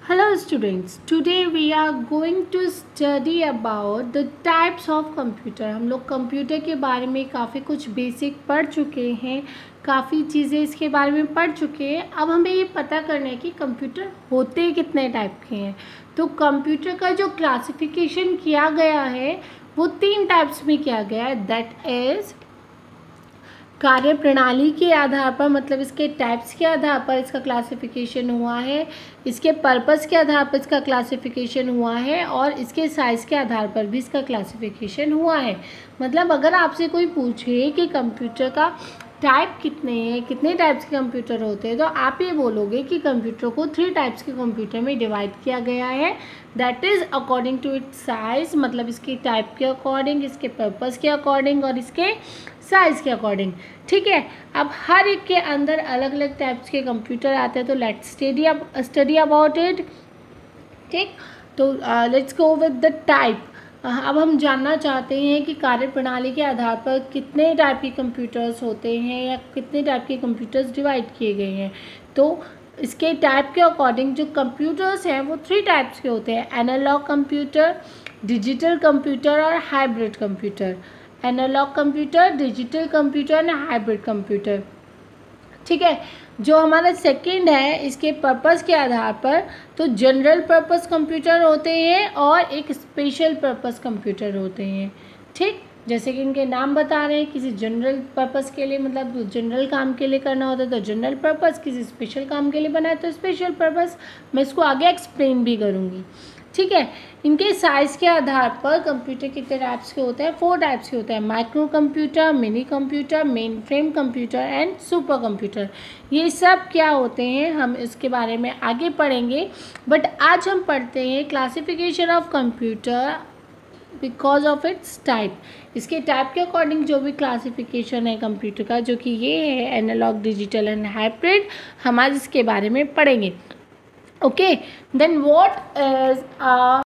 Hello students, today we are going to study about the types of computer। हम लोग computer के बारे में काफ़ी कुछ बेसिक पढ़ चुके हैं, काफ़ी चीज़ें इसके बारे में पढ़ चुके हैं। अब हमें ये पता करना है कि कंप्यूटर होते कितने टाइप के हैं। तो कंप्यूटर का जो क्लासिफिकेशन किया गया है वो 3 टाइप्स में किया गया है, दैट इज़ कार्य प्रणाली के आधार पर, मतलब इसके टाइप्स के आधार पर इसका क्लासिफिकेशन हुआ है, इसके पर्पस के आधार पर इसका क्लासिफिकेशन हुआ है और इसके साइज़ के आधार पर भी इसका क्लासिफिकेशन हुआ है। मतलब अगर आपसे कोई पूछे कि कंप्यूटर का टाइप कितने हैं, कितने टाइप्स के कंप्यूटर होते हैं, तो आप ये बोलोगे कि कंप्यूटर को 3 टाइप्स के कंप्यूटर में डिवाइड किया गया है, that is according to its size, मतलब इसके टाइप के अकॉर्डिंग, इसके पर्पस के अकॉर्डिंग और इसके साइज़ के अकॉर्डिंग। ठीक है, अब हर एक के अंदर अलग अलग टाइप्स के कंप्यूटर आते हैं, तो लेट्स स्टडी अबाउट इट। ठीक, तो let's go with the type. अब हम जानना चाहते हैं कि कार्यप्रणाली के आधार पर कितने टाइप के कंप्यूटर्स होते हैं या कितने टाइप के कंप्यूटर्स डिवाइड किए गए हैं। तो इसके टाइप के अकॉर्डिंग जो कंप्यूटर्स हैं वो 3 टाइप्स के होते हैं, एनालॉग कंप्यूटर, डिजिटल कंप्यूटर और hybrid computer. Analog computer, digital computer and hybrid computer. ठीक है, जो हमारा सेकंड है इसके पर्पस के आधार पर, तो जनरल पर्पस कंप्यूटर होते हैं और एक स्पेशल पर्पस कंप्यूटर होते हैं। ठीक, जैसे कि इनके नाम बता रहे हैं, किसी जनरल पर्पस के लिए, मतलब जनरल काम के लिए करना होता है तो जनरल पर्पस, किसी स्पेशल काम के लिए बनाए तो स्पेशल पर्पस। मैं इसको आगे एक्सप्लेन भी करूँगी। ठीक है, इनके साइज़ के आधार पर कंप्यूटर कितने टाइप्स के होते हैं, 4 टाइप्स के होते हैं, micro computer, mini computer, mainframe computer and super computer. ये सब क्या होते हैं हम इसके बारे में आगे पढ़ेंगे, बट आज हम पढ़ते हैं classification of computer because of its type. इसके टाइप के अकॉर्डिंग जो भी क्लासिफिकेशन है कंप्यूटर का, जो कि ये है एनालॉग, डिजिटल एंड हाइब्रिड, हम आज इसके बारे में पढ़ेंगे। Okay, then what is